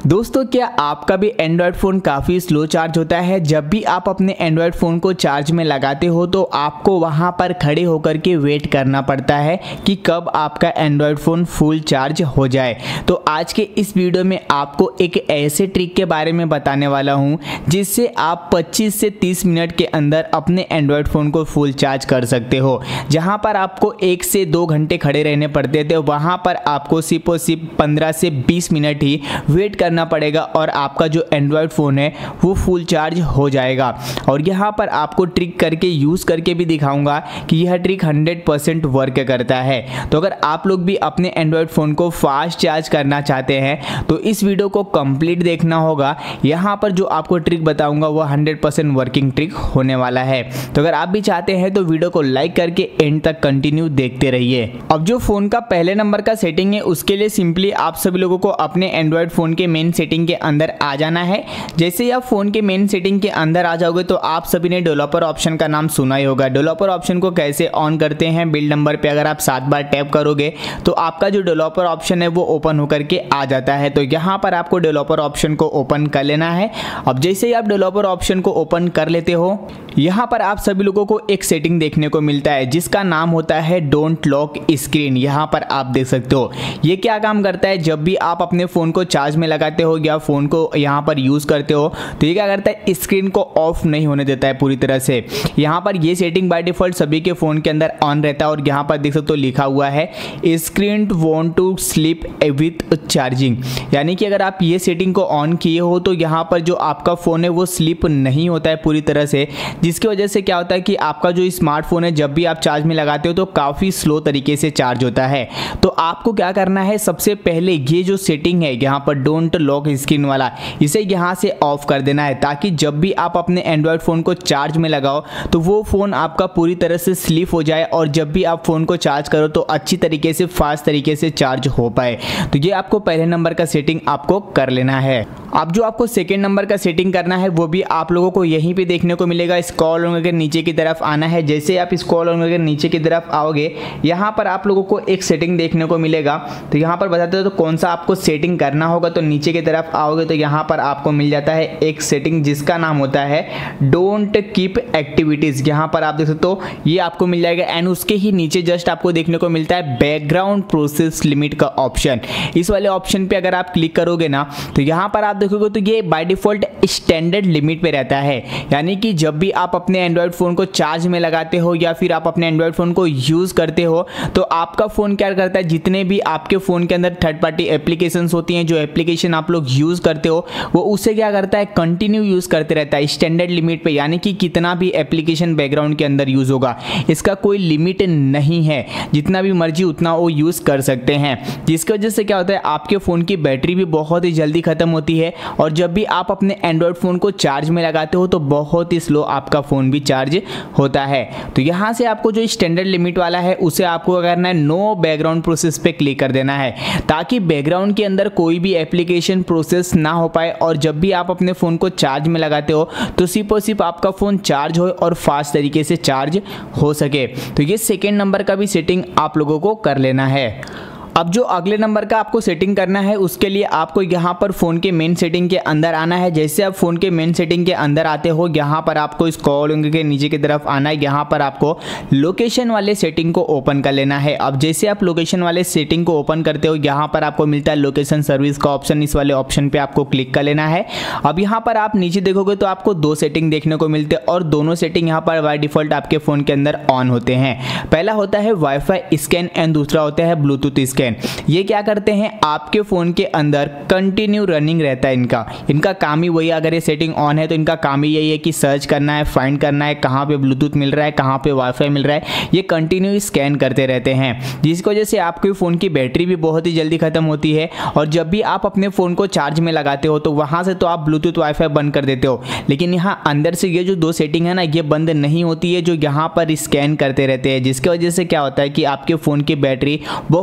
दोस्तों, क्या आपका भी एंड्रॉयड फ़ोन काफ़ी स्लो चार्ज होता है? जब भी आप अपने एंड्रॉयड फ़ोन को चार्ज में लगाते हो तो आपको वहां पर खड़े होकर के वेट करना पड़ता है कि कब आपका एंड्रॉयड फ़ोन फुल चार्ज हो जाए। तो आज के इस वीडियो में आपको एक ऐसे ट्रिक के बारे में बताने वाला हूं जिससे आप 25 से 30 मिनट के अंदर अपने एंड्रॉयड फ़ोन को फुल चार्ज कर सकते हो। जहां पर आपको 1 से 2 घंटे खड़े रहने पड़ते थे, वहां पर आपको सिर्फ और सिर्फ 15 से 20 मिनट ही वेट करना पड़ेगा और आपका जो एंड्रॉयड फ़ोन है वो फुल चार्ज हो जाएगा। और यहाँ पर आपको ट्रिक करके यूज़ करके भी दिखाऊंगा कि यह ट्रिक 100% वर्क करता है। तो अगर आप लोग भी अपने एंड्रॉयड फ़ोन को फास्ट चार्ज करना चाहते हैं तो इस वीडियो को कंप्लीट देखना होगा। यहाँ पर जो आपको ट्रिक बताऊंगा वो 100% वर्किंग ट्रिक होने वाला है। तो अगर आप भी चाहते हैं तो वीडियो को लाइक करके एंड तक कंटिन्यू देखते रहिए। अब जो फ़ोन का पहले नंबर का सेटिंग है उसके लिए सिंपली आप सभी लोगों को अपने एंड्रॉयड फ़ोन के मेन सेटिंग के अंदर आ जाना है। जैसे ही आप फोन के मेन सेटिंग के अंदर आ जाओगे तो आप सभी ने डेवलपर ऑप्शन का नाम सुना ही होगा। डेवलपर ऑप्शन को कैसे ऑन करते हैं, बिल्ड नंबर पे अगर आप 7 बार टैप करोगे तो आपका जो डेवलपर ऑप्शन है वो ओपन होकर के आ जाता है। तो यहाँ पर आपको डेवलपर ऑप्शन को ओपन कर लेना है। अब जैसे ही आप डेवलपर ऑप्शन को ओपन कर लेते हो, यहाँ पर आप सभी लोगों को एक सेटिंग देखने को मिलता है जिसका नाम होता है डोंट लॉक स्क्रीन। यहाँ पर आप देख सकते हो ये क्या काम करता है। जब भी आप अपने फोन को चार्ज में लगाते हो या फोन को यहाँ पर यूज करते हो तो ये क्या करता है, स्क्रीन को ऑफ नहीं होने देता है पूरी तरह से। यहाँ पर ये सेटिंग बाय डिफॉल्ट सभी के फोन के अंदर ऑन रहता है और यहाँ पर देख सकते हो लिखा हुआ है screen want to sleep with charging. यानी कि अगर आप ये सेटिंग को ऑन किए हो तो यहाँ पर जो आपका फोन है वो स्लीप नहीं होता है पूरी तरह से, जिसकी वजह से क्या होता है कि आपका जो स्मार्टफोन है जब भी आप चार्ज में लगाते हो तो काफ़ी स्लो तरीके से चार्ज होता है। तो आपको क्या करना है, सबसे पहले ये जो सेटिंग है यहाँ पर डोंट लॉक स्क्रीन वाला, इसे यहाँ से ऑफ कर देना है ताकि जब भी आप अपने एंड्रॉयड फ़ोन को चार्ज में लगाओ तो वो फ़ोन आपका पूरी तरह से स्लीप हो जाए और जब भी आप फ़ोन को चार्ज करो तो अच्छी तरीके से फास्ट तरीके से चार्ज हो पाए। तो ये आपको पहले नंबर का सेटिंग आपको कर लेना है। अब जो आपको सेकेंड नंबर का सेटिंग करना है वो भी आप लोगों को यहीं पे देखने को मिलेगा। स्क्रॉल होकर नीचे की तरफ आना है। जैसे आप स्क्रॉल होकर नीचे की तरफ आओगे यहाँ पर आप लोगों को एक सेटिंग देखने को मिलेगा। तो यहाँ पर बताते हो तो कौन सा आपको सेटिंग करना होगा। तो नीचे की तरफ आओगे तो यहाँ पर आपको मिल जाता है एक सेटिंग जिसका नाम होता है डोंट कीप एक्टिविटीज। यहाँ पर आप देख सकते हो ये आपको मिल जाएगा एंड उसके ही नीचे जस्ट आपको देखने को मिलता है बैकग्राउंड प्रोसेस लिमिट का ऑप्शन। इस वाले ऑप्शन पे अगर आप क्लिक करोगे ना तो यहाँ पर आप देखोगे तो ये बाय डिफॉल्ट स्टैंडर्ड लिमिट पे रहता है। यानी कि जब भी आप अपने एंड्रॉयड फ़ोन को चार्ज में लगाते हो या फिर आप अपने एंड्रॉयड फ़ोन को यूज़ करते हो तो आपका फ़ोन क्या करता है, जितने भी आपके फ़ोन के अंदर थर्ड पार्टी एप्लीकेशंस होती हैं, जो एप्लीकेशन आप लोग यूज़ करते हो वो उससे क्या करता है, कंटिन्यू यूज़ करते रहता है स्टैंडर्ड लिमिट पे। यानी कि कितना भी एप्लीकेशन बैकग्राउंड के अंदर यूज़ होगा इसका कोई लिमिट नहीं है, जितना भी मर्जी उतना वो यूज़ कर सकते हैं। जिसकी वजह से क्या होता है आपके फ़ोन की बैटरी भी बहुत ही जल्दी ख़त्म होती है और जब भी आप अपने एंड्रॉयड फ़ोन को चार्ज में लगाते हो तो बहुत ही स्लो आपका फ़ोन भी चार्ज होता है। तो यहाँ से आपको जो स्टैंडर्ड लिमिट वाला है उसे आपको करना है नो बैकग्राउंड प्रोसेस पे क्लिक कर देना है ताकि बैकग्राउंड के अंदर कोई भी एप्लीकेशन प्रोसेस ना हो पाए और जब भी आप अपने फ़ोन को चार्ज में लगाते हो तो सिर्फ और सिर्फ आपका फ़ोन चार्ज हो और फास्ट तरीके से चार्ज हो सके। तो ये सेकेंड नंबर का भी सेटिंग आप लोगों को कर लेना है। अब जो अगले नंबर का आपको सेटिंग करना है उसके लिए आपको यहाँ पर फ़ोन के मेन सेटिंग के अंदर आना है। जैसे आप फ़ोन के मेन सेटिंग के अंदर आते हो यहाँ पर आपको स्क्रॉल के नीचे की तरफ आना है। यहाँ पर आपको लोकेशन वाले सेटिंग को ओपन कर लेना है। अब जैसे आप लोकेशन वाले सेटिंग को ओपन करते हो यहाँ पर आपको मिलता है लोकेशन सर्विस का ऑप्शन। इस वाले ऑप्शन पर आपको क्लिक कर लेना है। अब यहाँ पर आप नीचे देखोगे तो आपको 2 सेटिंग देखने को मिलते हैं और दोनों सेटिंग यहाँ पर बाय डिफॉल्ट आपके फ़ोन के अंदर ऑन होते हैं। पहला होता है वाईफाई स्कैन एंड दूसरा होता है ब्लूटूथ स्कैन। ये क्या करते हैं, आपके फ़ोन के अंदर कंटिन्यू रनिंग रहता है। इनका काम ही वही, अगर ये सेटिंग ऑन है तो इनका काम ही यही है कि सर्च करना है, फाइंड करना है कहाँ पे ब्लूटूथ मिल रहा है, कहाँ पे वाईफाई मिल रहा है। ये कंटिन्यू स्कैन करते रहते हैं जिसकी वजह से आपके फ़ोन की बैटरी भी बहुत ही जल्दी ख़त्म होती है और जब भी आप अपने फ़ोन को चार्ज में लगाते हो तो वहाँ से तो आप ब्लूटूथ वाईफाई बंद कर देते हो, लेकिन यहाँ अंदर से ये जो 2 सेटिंग है ना ये बंद नहीं होती है, जो यहाँ पर स्कैन करते रहते हैं जिसकी वजह से क्या होता है कि आपके फ़ोन की बैटरी बहुत ही स्लो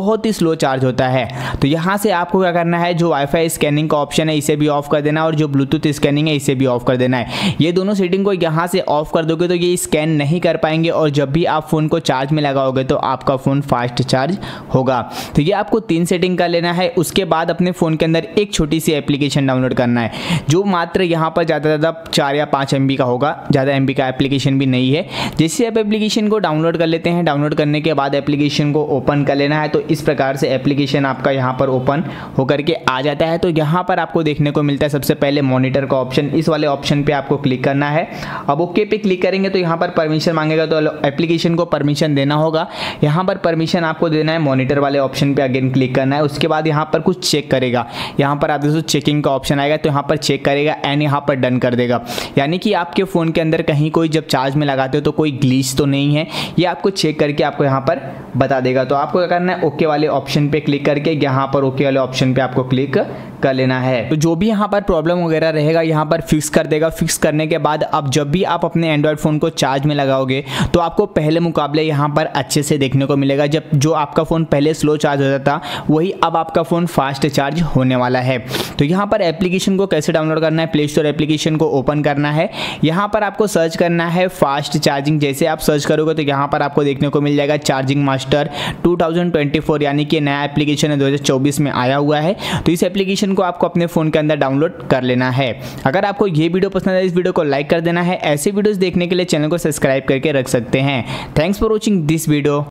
स्लो चार्ज होता है। तो यहाँ से आपको क्या करना है, जो वाईफाई स्कैनिंग का ऑप्शन है इसे भी ऑफ कर देना और जो ब्लूटूथ स्कैनिंग है इसे भी ऑफ कर देना है। ये दोनों सेटिंग को यहाँ से ऑफ कर दोगे तो ये स्कैन नहीं कर पाएंगे और जब भी आप फ़ोन को चार्ज में लगाओगे तो आपका फ़ोन फास्ट चार्ज होगा। तो ये आपको 3 सेटिंग कर लेना है। उसके बाद अपने फ़ोन के अंदर एक छोटी सी एप्लीकेशन डाउनलोड करना है जो मात्र यहाँ पर ज़्यादा से ज़्यादा 4 या 5 MB का होगा, ज़्यादा MB का एप्लीकेशन भी नहीं है। जैसे आप एप्लीकेशन को डाउनलोड कर लेते हैं, डाउनलोड करने के बाद एप्लीकेशन को ओपन कर लेना है। तो इस प्रकार से एप्लीकेशन आपका यहाँ पर ओपन होकर के आ जाता है। तो यहाँ पर आपको देखने को मिलता है सबसे पहले मॉनिटर का ऑप्शन, इस वाले ऑप्शन पे आपको क्लिक करना है। अब ओके पे क्लिक करेंगे तो यहाँ पर परमिशन मांगेगा, तो एप्लीकेशन को परमिशन देना होगा। यहाँ पर परमिशन आपको देना है, मॉनिटर वाले ऑप्शन पे अगेन क्लिक करना है। उसके बाद यहाँ पर कुछ चेक करेगा, यहाँ पर आप देखो चेकिंग का ऑप्शन आएगा, तो यहाँ पर चेक करेगा एंड यहाँ पर डन कर देगा। यानी कि आपके फ़ोन के अंदर कहीं कोई जब चार्ज में लगाते हो तो कोई ग्लिच तो नहीं है, ये आपको चेक करके आपको यहाँ पर बता देगा। तो आपको क्या करना है, ओके वाले ऑप्शन पे क्लिक करके यहाँ पर ओके वाले ऑप्शन पे आपको क्लिक कर लेना है। तो जो भी यहाँ पर प्रॉब्लम वगैरह रहेगा यहाँ पर फिक्स कर देगा। फिक्स करने के बाद अब जब भी आप अपने एंड्रॉयड फ़ोन को चार्ज में लगाओगे तो आपको पहले मुकाबले यहाँ पर अच्छे से देखने को मिलेगा। जब जो आपका फ़ोन पहले स्लो चार्ज होता था वही अब आपका फ़ोन फास्ट चार्ज होने वाला है। तो यहाँ पर एप्लीकेशन को कैसे डाउनलोड करना है, प्ले स्टोर एप्लीकेशन को ओपन करना है। यहाँ पर आपको सर्च करना है फास्ट चार्जिंग। जैसे आप सर्च करोगे तो यहाँ पर आपको देखने को मिल जाएगा चार्जिंग मास्टर 2024, यानी कि नया एप्लीकेशन है, 2024 में आया हुआ है। तो इस एप्लीकेशन को आपको अपने फ़ोन के अंदर डाउनलोड कर लेना है। अगर आपको ये वीडियो पसंद है इस वीडियो को लाइक कर देना है। ऐसे वीडियोस देखने के लिए चैनल को सब्सक्राइब करके रख सकते हैं। Thanks for watching this video.